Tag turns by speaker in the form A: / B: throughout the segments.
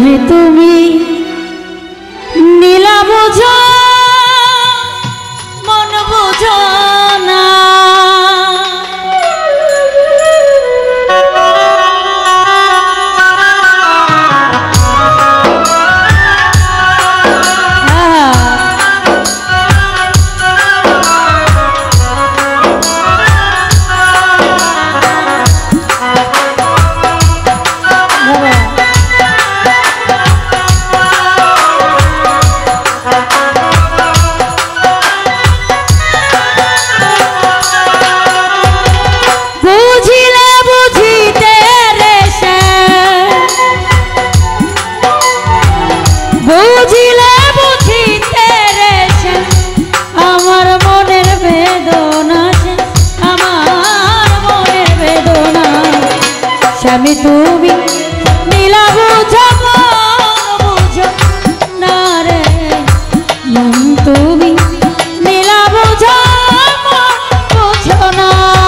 A: স্বামী তুমি নীলা বুঝো মন বুঝো না, স্বামী তুমি নীলা বুঝো বুঝো না রে মন তুমি নীলা বুঝো বুঝো না।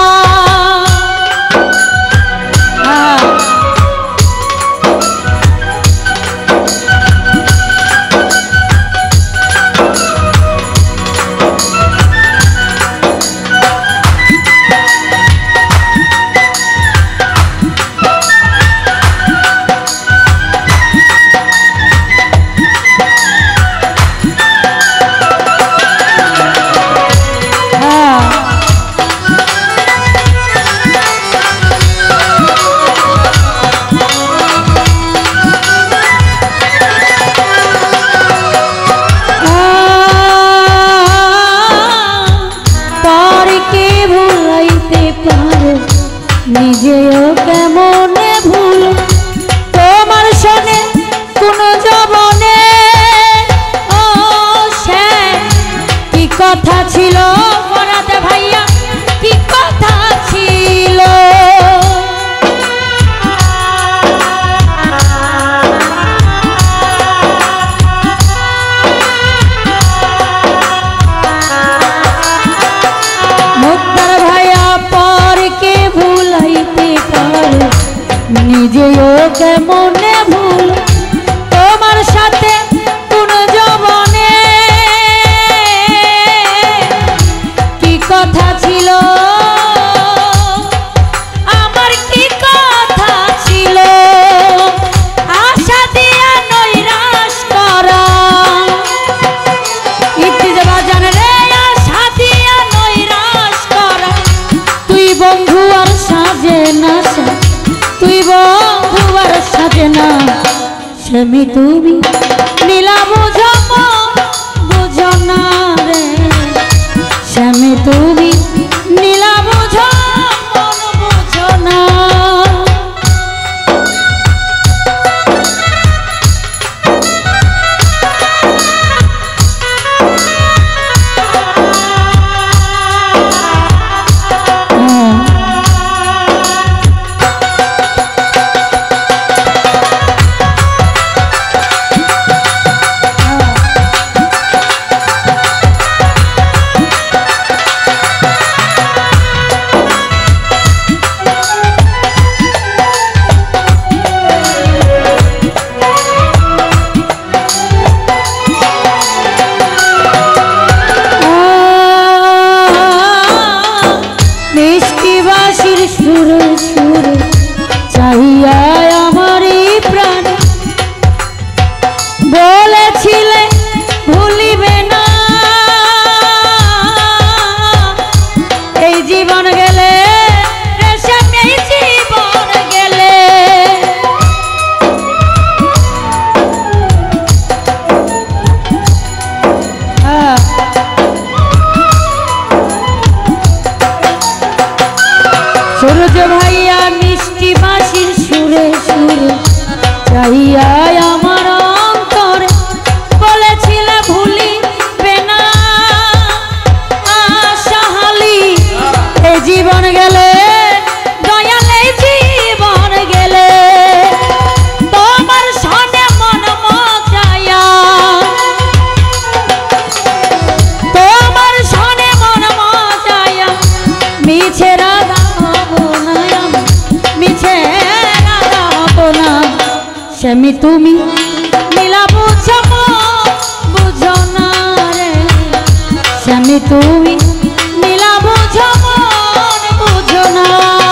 A: নিজেও কেমনে ভুল তোমার শোনে কোন জবনে, ও সে কি কথা ছিল বরাতে ভাইয়া কি কথা ছিল, মুক্তার ভাইয়া পরকে ভুলাইতে পারো নিজেও কেমনে ভুল তোমার সাথে কোন জবনে কি কথা ছিল, আমার কি কথা ছিল আশা দিয়া নৈরাশ করা, ইত্তিজা বাজান রে আশা দিয়া নৈরাশ করা, তুই বন্ধু আর সাজে না তুই বন্ধু আর সাজে না, স্বামী তুমি নীলা বুঝো বুঝো না রে স্বামী তুমি নীলা বুঝো মন বুঝো না। সুরে সুরে চাহিয়া আমারই প্রাণ বলেছিলে ভুলিবে না, এই জীবন গেলে এই জীবন গেলে সূর্য ভাইয়া মিষ্টি বাঁশির সুরে সুরে চাহিয়া আমার অন্তরে বলেছিলে ভুলিবে না, আশাহালি এই জীবন গেলে দয়াল এই জীবন গেলে তোমার সনে মন মজায়া, তোমার সনে মন মজায়া মিছে রাগা মিছে রাগা হতো না, স্বামী তুমি স্বামী তুমি নীলা বুঝো মন বুঝো না।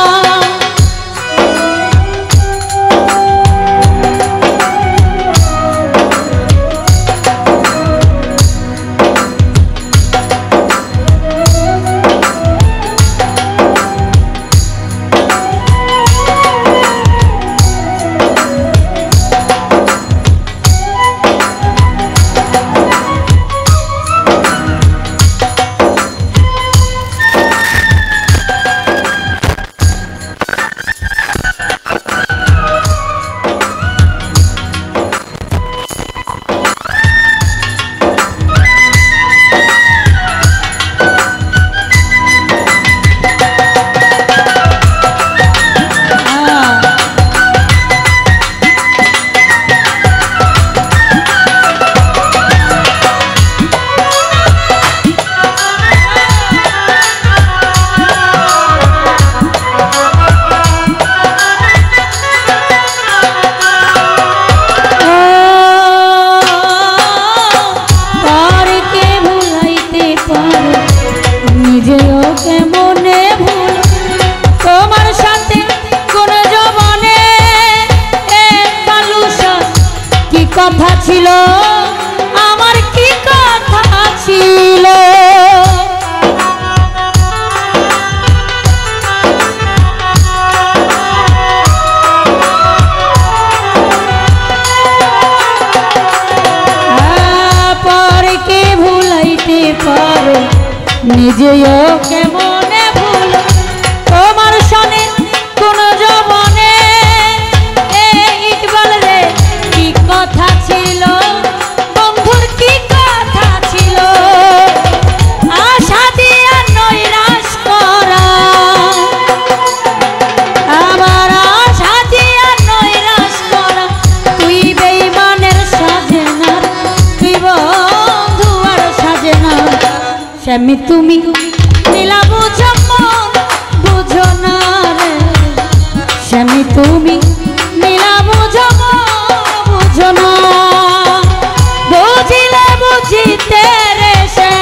A: কথা ছিল আমার কি কথা ছিল পরে কে ভুলাইতে পারো নিজেও কেমনে ভুল তোমার সনে কোন জবনে ইকবাল রে কি কথা ছিল বন্ধুর কি কথা ছিল আশা দিয়া নৈরাশ করা আমার আশা দিয়া নৈরাশ করা তুই বেঈমানের সাজেনা তুই বন্ধু আর সাজেনা স্বামী তুমি নীলা বুঝো মন বুঝো না রে স্বামী তুমি নীলা বুঝো মন বুঝো না বুঝিলে বুঝিতে রে সে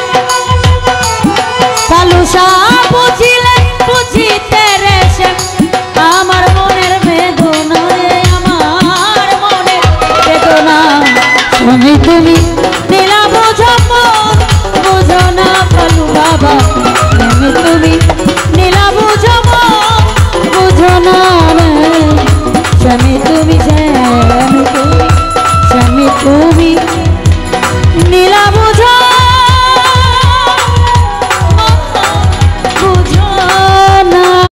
A: কালুষা বুঝিলে বুঝিতে রে সে আমার মনের বেদনা রে আমার মনের বেদনা স্বামী তুমি নীলা বুঝো মন বুঝো না কালু বাবা স্বামী তুমি নীলা বুঝো মন বুঝো না রে স্বামী তুমি স্বামী তুমি নীলা বুঝো